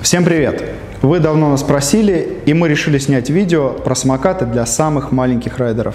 Всем привет! Вы давно нас просили, и мы решили снять видео про самокаты для самых маленьких райдеров.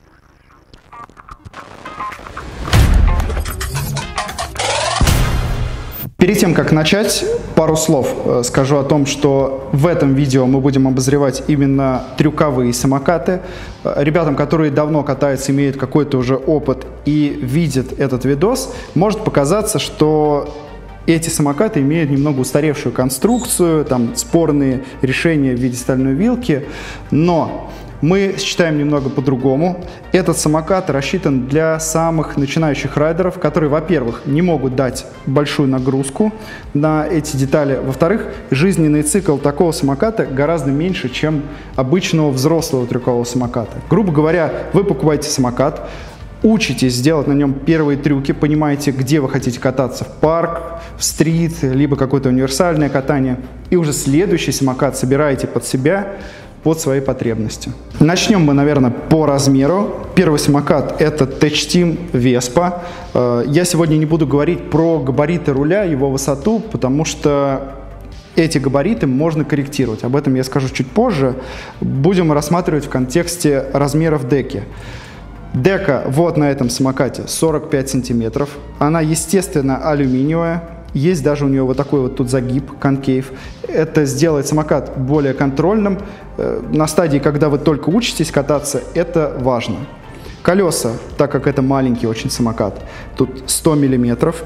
Перед тем, как начать, пару слов скажу о том, что в этом видео мы будем обозревать именно трюковые самокаты. Ребятам, которые давно катаются, имеют какой-то уже опыт и видят этот видос, может показаться, что эти самокаты имеют немного устаревшую конструкцию, там спорные решения в виде стальной вилки, но мы считаем немного по-другому. Этот самокат рассчитан для самых начинающих райдеров, которые, во-первых, не могут дать большую нагрузку на эти детали. Во-вторых, жизненный цикл такого самоката гораздо меньше, чем обычного взрослого трюкового самоката. Грубо говоря, вы покупаете самокат, учитесь делать на нем первые трюки, понимаете, где вы хотите кататься, в парк, в стрит, либо какое-то универсальное катание, и уже следующий самокат собираете под себя, под свои потребности. Начнем мы, наверное, по размеру. Первый самокат — это TechTeam Vespa. Я сегодня не буду говорить про габариты руля, его высоту, потому что эти габариты можно корректировать. Об этом я скажу чуть позже. Будем рассматривать в контексте размеров деки. Дека вот на этом самокате 45 сантиметров. Она, естественно, алюминиевая. Есть даже у нее вот такой вот тут загиб, конкейв. Это сделает самокат более контрольным. На стадии, когда вы только учитесь кататься, это важно. Колеса, так как это маленький очень самокат, тут 100 миллиметров.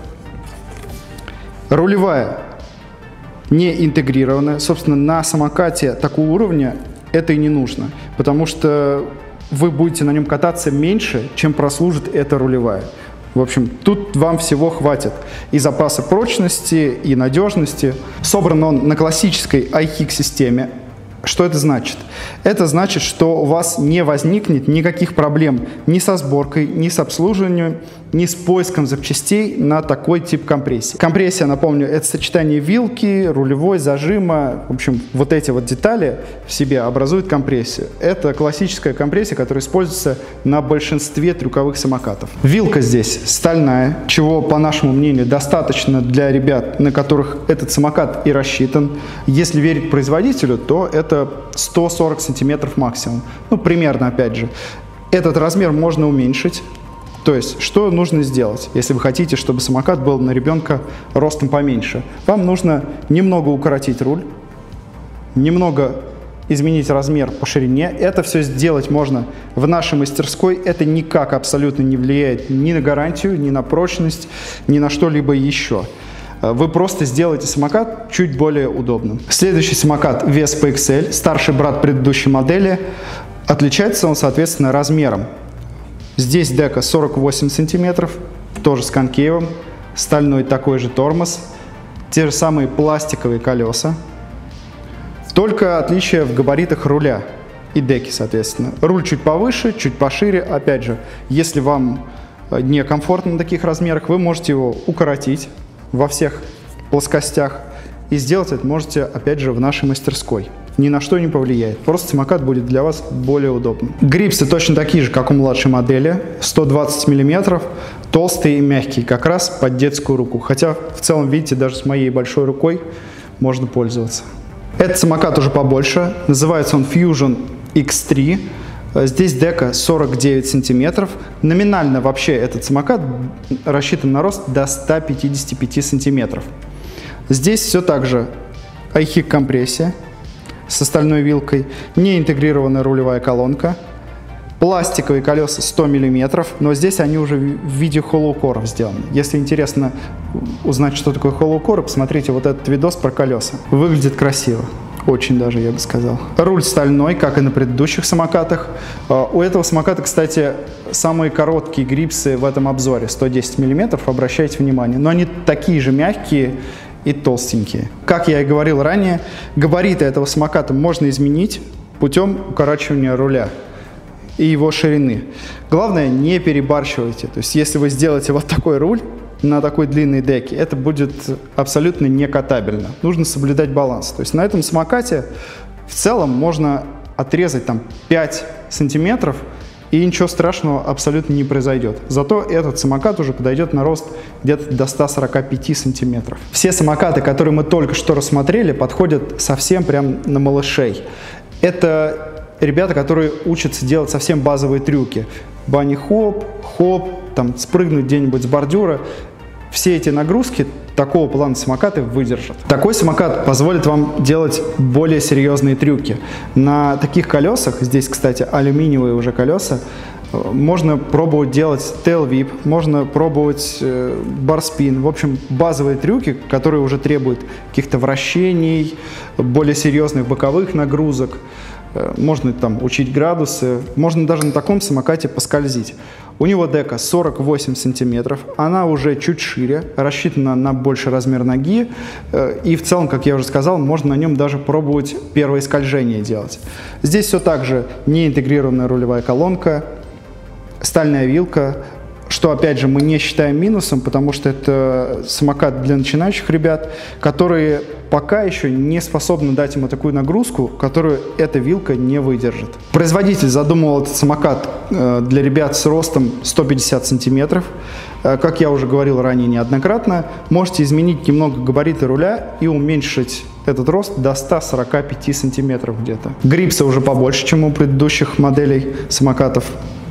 Рулевая не интегрированная. Собственно, на самокате такого уровня это и не нужно, потому что вы будете на нем кататься меньше, чем прослужит эта рулевая. В общем, тут вам всего хватит и запаса прочности, и надежности. Собран он на классической iHick-системе. Что это значит? Это значит, что у вас не возникнет никаких проблем ни со сборкой, ни с обслуживанием, ни с поиском запчастей на такой тип компрессии. Компрессия, напомню, это сочетание вилки, рулевой, зажима. В общем, вот эти вот детали в себе образуют компрессию. Это классическая компрессия, которая используется на большинстве трюковых самокатов. Вилка здесь стальная, чего, по нашему мнению, достаточно для ребят, на которых этот самокат и рассчитан. Если верить производителю, то это 140 сантиметров максимум. Ну, примерно, опять же. Этот размер можно уменьшить. То есть, что нужно сделать, если вы хотите, чтобы самокат был на ребенка ростом поменьше? Вам нужно немного укоротить руль, немного изменить размер по ширине. Это все сделать можно в нашей мастерской. Это никак абсолютно не влияет ни на гарантию, ни на прочность, ни на что-либо еще. Вы просто сделаете самокат чуть более удобным. Следующий самокат Vespa XL, старший брат предыдущей модели. Отличается он, соответственно, размером. Здесь дека 48 сантиметров, тоже с конкейвом, стальной такой же тормоз, те же самые пластиковые колеса. Только отличие в габаритах руля и деки, соответственно. Руль чуть повыше, чуть пошире. Опять же, если вам некомфортно на таких размерах, вы можете его укоротить во всех плоскостях. И сделать это можете, опять же, в нашей мастерской. Ни на что не повлияет. Просто самокат будет для вас более удобным. Грипсы точно такие же, как у младшей модели. 120 миллиметров, толстые и мягкие, как раз под детскую руку. Хотя, в целом, видите, даже с моей большой рукой можно пользоваться. Этот самокат уже побольше. Называется он Fusion X3. Здесь дека 49 сантиметров. Номинально вообще этот самокат рассчитан на рост до 155 сантиметров. Здесь все так же iHick компрессия с стальной вилкой, неинтегрированная рулевая колонка, пластиковые колеса 100 мм, но здесь они уже в виде холлоу-коров сделаны. Если интересно узнать, что такое холлоу-коры, посмотрите вот этот видос про колеса. Выглядит красиво. Очень даже, я бы сказал. Руль стальной, как и на предыдущих самокатах. У этого самоката, кстати, самые короткие грипсы в этом обзоре, 110 мм, обращайте внимание. Но они такие же мягкие и толстенькие. Как я и говорил ранее, габариты этого самоката можно изменить путем укорачивания руля и его ширины. Главное, не перебарщивайте. То есть, если вы сделаете вот такой руль на такой длинной деке, это будет абсолютно не катабельно. Нужно соблюдать баланс. То есть, на этом самокате в целом можно отрезать там 5 сантиметров и ничего страшного абсолютно не произойдет. Зато этот самокат уже подойдет на рост где-то до 145 сантиметров. Все самокаты, которые мы только что рассмотрели, подходят совсем прям на малышей. Это ребята, которые учатся делать совсем базовые трюки. Банни-хоп, хоп, там спрыгнуть где-нибудь с бордюра. Все эти нагрузки такого плана самокаты выдержат. Такой самокат позволит вам делать более серьезные трюки. На таких колесах, здесь, кстати, алюминиевые уже колеса, можно пробовать делать тейл-вип, можно пробовать барспин. В общем, базовые трюки, которые уже требуют каких-то вращений, более серьезных боковых нагрузок. Можно там учить градусы, можно даже на таком самокате поскользить. У него дека 48 сантиметров, она уже чуть шире, рассчитана на больший размер ноги. И в целом, как я уже сказал, можно на нем даже пробовать первое скольжение делать. Здесь все так же неинтегрированная рулевая колонка, стальная вилка, что, опять же, мы не считаем минусом, потому что это самокат для начинающих ребят, которые пока еще не способны дать ему такую нагрузку, которую эта вилка не выдержит. Производитель задумал этот самокат для ребят с ростом 150 сантиметров. Как я уже говорил ранее неоднократно, можете изменить немного габариты руля и уменьшить этот рост до 145 сантиметров где-то. Грипсы уже побольше, чем у предыдущих моделей самокатов.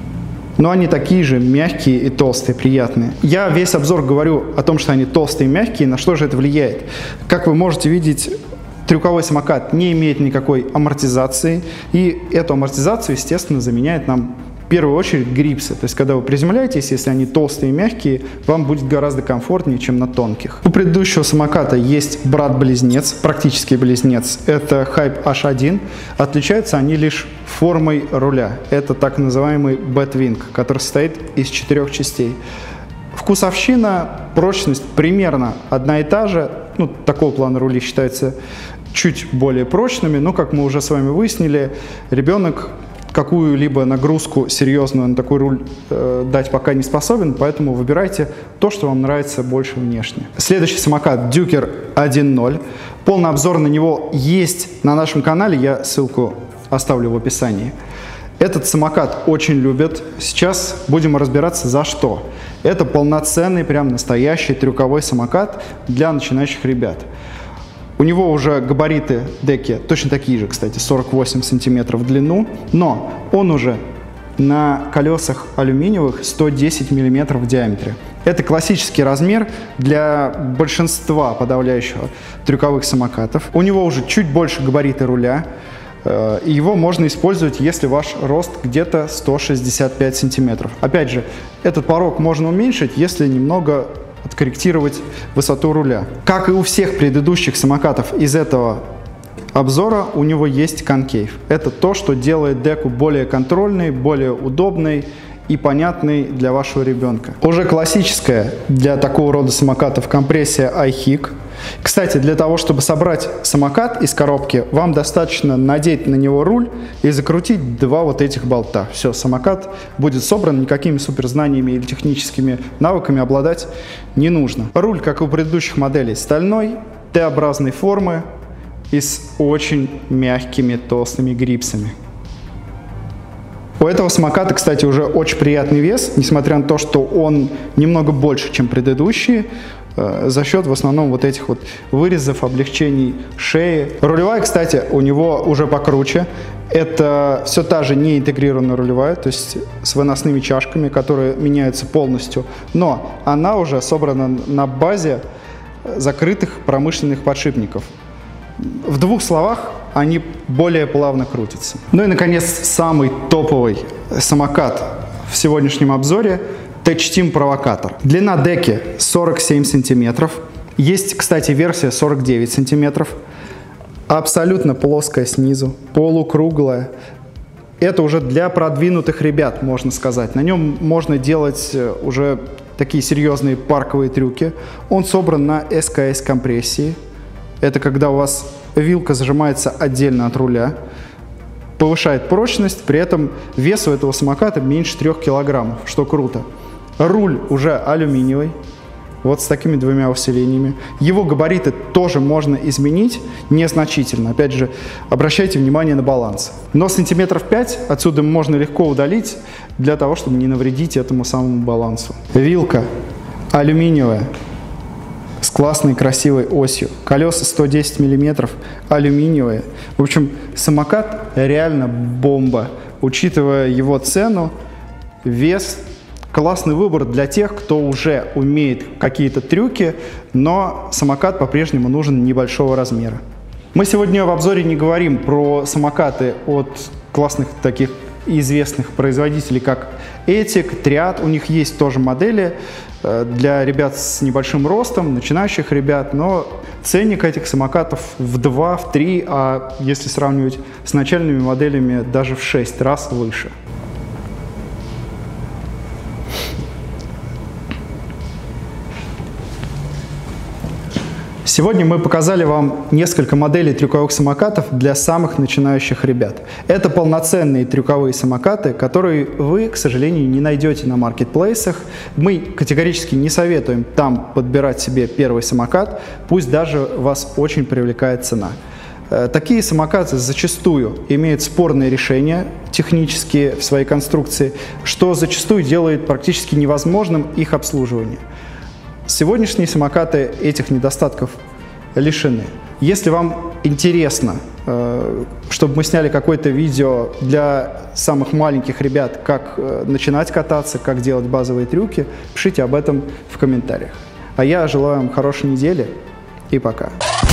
Но они такие же мягкие и толстые, приятные. Я весь обзор говорю о том, что они толстые и мягкие, на что же это влияет. Как вы можете видеть, трюковой самокат не имеет никакой амортизации, и эту амортизацию, естественно, заменяет нам в первую очередь грипсы. То есть, когда вы приземляетесь, если они толстые и мягкие, вам будет гораздо комфортнее, чем на тонких. У предыдущего самоката есть брат-близнец, практически близнец. Это Hype H1. Отличаются они лишь формой руля. Это так называемый Batwing, который состоит из 4 частей. Вкусовщина, прочность примерно одна и та же. Ну, такого плана рули считаются чуть более прочными, но, как мы уже с вами выяснили, ребенок какую-либо нагрузку серьезную на такой руль дать пока не способен, поэтому выбирайте то, что вам нравится больше внешне. Следующий самокат Duker 1.0. Полный обзор на него есть на нашем канале, я ссылку оставлю в описании. Этот самокат очень любят. Сейчас будем разбираться, за что. Это полноценный, прям настоящий трюковой самокат для начинающих ребят. У него уже габариты деки точно такие же, кстати, 48 сантиметров в длину, но он уже на колесах алюминиевых 110 миллиметров в диаметре. Это классический размер для большинства подавляющего трюковых самокатов. У него уже чуть больше габариты руля. Его можно использовать, если ваш рост где-то 165 сантиметров. Опять же, этот порог можно уменьшить, если немного откорректировать высоту руля. Как и у всех предыдущих самокатов из этого обзора, у него есть конкейв. Это то, что делает деку более контрольной, более удобной и понятной для вашего ребенка. Уже классическая для такого рода самокатов компрессия iHIG. Кстати, для того, чтобы собрать самокат из коробки, вам достаточно надеть на него руль и закрутить 2 вот этих болта. Все, самокат будет собран, никакими суперзнаниями или техническими навыками обладать не нужно. Руль, как и у предыдущих моделей, стальной, Т-образной формы и с очень мягкими толстыми грипсами. У этого самоката, кстати, уже очень приятный вес, несмотря на то, что он немного больше, чем предыдущие, за счет в основном вот этих вот вырезов, облегчений шеи. Рулевая, кстати, у него уже покруче. Это все та же неинтегрированная рулевая, то есть с выносными чашками, которые меняются полностью, но она уже собрана на базе закрытых промышленных подшипников. В 2 словах, они более плавно крутятся. Ну и, наконец, самый топовый самокат в сегодняшнем обзоре – T-Team Провокатор. Длина деки 47 сантиметров. Есть, кстати, версия 49 сантиметров. Абсолютно плоская снизу, полукруглая. Это уже для продвинутых ребят, можно сказать. На нем можно делать уже такие серьезные парковые трюки. Он собран на СКС компрессии. Это когда у вас вилка зажимается отдельно от руля. Повышает прочность, при этом вес у этого самоката меньше 3 килограммов, что круто. Руль уже алюминиевый. вот с такими двумя усилениями. Его габариты тоже можно изменить незначительно. Опять же, обращайте внимание на баланс. Но сантиметров 5 отсюда можно легко удалить для того, чтобы не навредить этому самому балансу. Вилка алюминиевая с классной красивой осью. Колеса 110 мм, алюминиевые. В общем, самокат реально бомба. Учитывая его цену, вес, классный выбор для тех, кто уже умеет какие-то трюки, но самокат по-прежнему нужен небольшого размера. Мы сегодня в обзоре не говорим про самокаты от классных таких известных производителей, как Этик, Триад. У них есть тоже модели для ребят с небольшим ростом, начинающих ребят, но ценник этих самокатов в 2, в 3, а если сравнивать с начальными моделями, даже в 6 раз выше. Сегодня мы показали вам несколько моделей трюковых самокатов для самых начинающих ребят. Это полноценные трюковые самокаты, которые вы, к сожалению, не найдете на маркетплейсах. Мы категорически не советуем там подбирать себе первый самокат, пусть даже вас очень привлекает цена. Такие самокаты зачастую имеют спорные решения технические в своей конструкции, что зачастую делает практически невозможным их обслуживание. Сегодняшние самокаты этих недостатков лишены. Если вам интересно, чтобы мы сняли какое-то видео для самых маленьких ребят, как начинать кататься, как делать базовые трюки, пишите об этом в комментариях. А я желаю вам хорошей недели и пока.